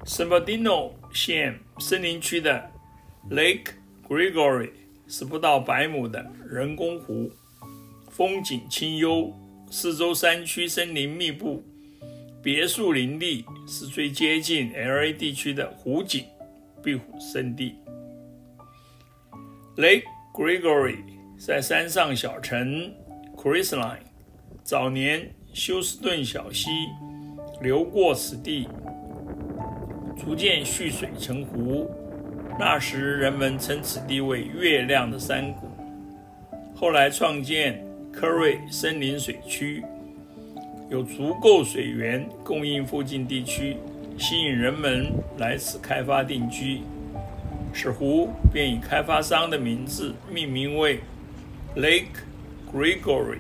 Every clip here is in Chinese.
圣巴迪诺县森林区的 Lake Gregory 是不到100亩的人工湖，风景清幽，四周山区森林密布，别墅林立，是最接近 LA 地区的湖景庇护胜地。Lake Gregory 在山上小城 Crystalline， 早年休斯顿小溪流过此地，逐渐蓄水成湖。那时人们称此地为月亮的山谷。后来创建科瑞森林水区，有足够水源供应附近地区，吸引人们来此开发定居，此湖便以开发商的名字命名为 Lake Gregory。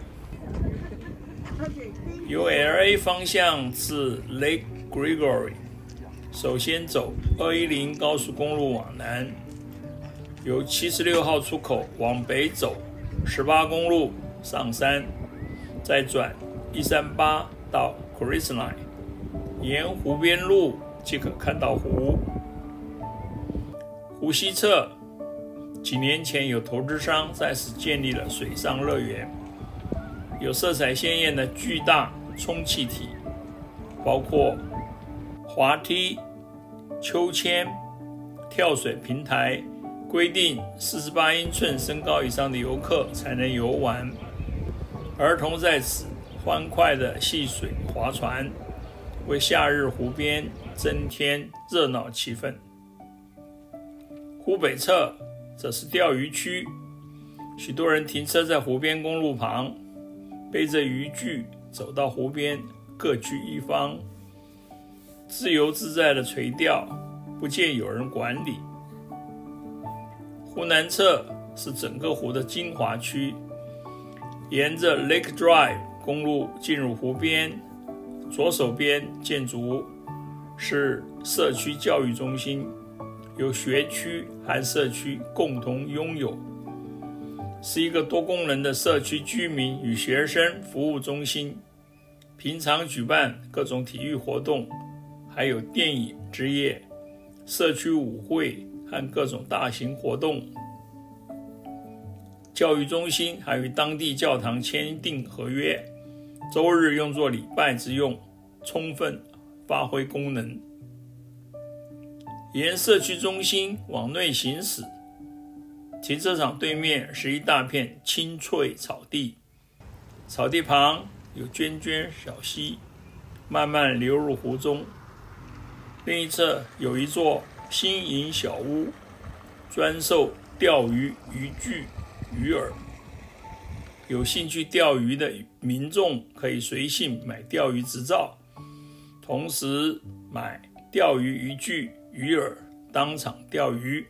由 LA 方向至 Lake Gregory， 首先走210高速公路往南，由76号出口往北走18公路上山，再转138到 Crystalline， 沿湖边路即可看到湖。湖西侧几年前有投资商在此建立了水上乐园，有色彩鲜艳的巨大充气体，包括滑梯、秋千、跳水平台，规定48英寸身高以上的游客才能游玩。儿童在此欢快的戏水划船，为夏日湖边增添热闹气氛。湖北侧则是钓鱼区，许多人停车在湖边公路旁，背着渔具走到湖边，各据一方，自由自在的垂钓，不见有人管理。湖南侧是整个湖的精华区，沿着 Lake Drive 公路进入湖边，左手边建筑物是社区教育中心，由学区和社区共同拥有，是一个多功能的社区居民与学生服务中心，平常举办各种体育活动，还有电影之夜、社区舞会和各种大型活动。教育中心还与当地教堂签订合约，周日用作礼拜之用，充分发挥功能。沿社区中心往内行驶，停车场对面是一大片青翠草地，草地旁有涓涓小溪慢慢流入湖中。另一侧有一座新营小屋，专售钓鱼渔具、鱼饵。有兴趣钓鱼的民众可以随性买钓鱼执照，同时买钓鱼渔具、鱼饵，当场钓鱼。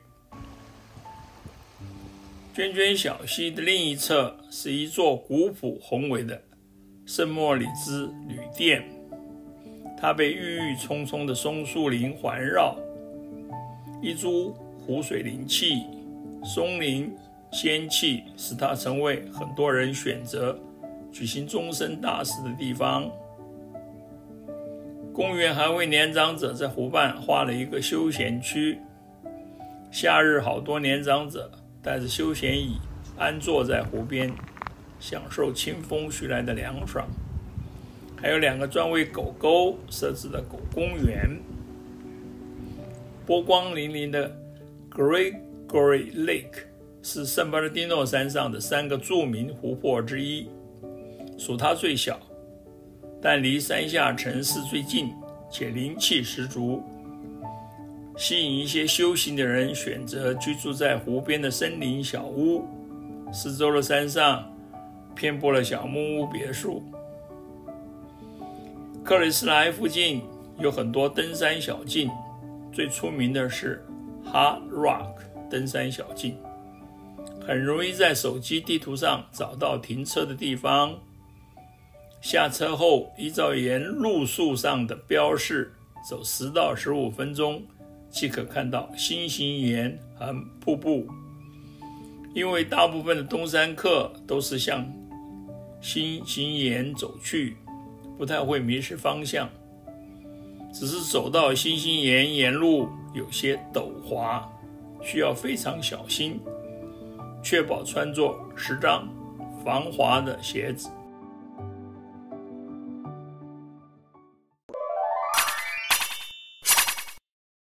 涓涓小溪的另一侧是一座古朴宏伟的圣莫里兹旅店，它被郁郁葱葱的松树林环绕，一株湖水灵气、松林仙气，使它成为很多人选择举行终身大事的地方。公园还为年长者在湖畔划了一个休闲区，夏日好多年长者带着休闲椅安坐在湖边，享受清风徐来的凉爽。还有2个专为狗狗设置的狗公园。波光粼粼的 Gregory Lake 是圣巴尔迪诺山上的3个著名湖泊之一，属它最小，但离山下城市最近，且灵气十足，吸引一些修行的人选择居住在湖边的森林小屋。四周的山上遍布了小木屋别墅。克里斯莱附近有很多登山小径，最出名的是 Hard Rock 登山小径，很容易在手机地图上找到停车的地方。下车后依照沿路树上的标示走10到15分钟，即可看到星星岩和瀑布。因为大部分的登山客都是向星星岩走去，不太会迷失方向。 只是走到星星岩沿路有些陡滑，需要非常小心，确保穿着适当防滑的鞋子。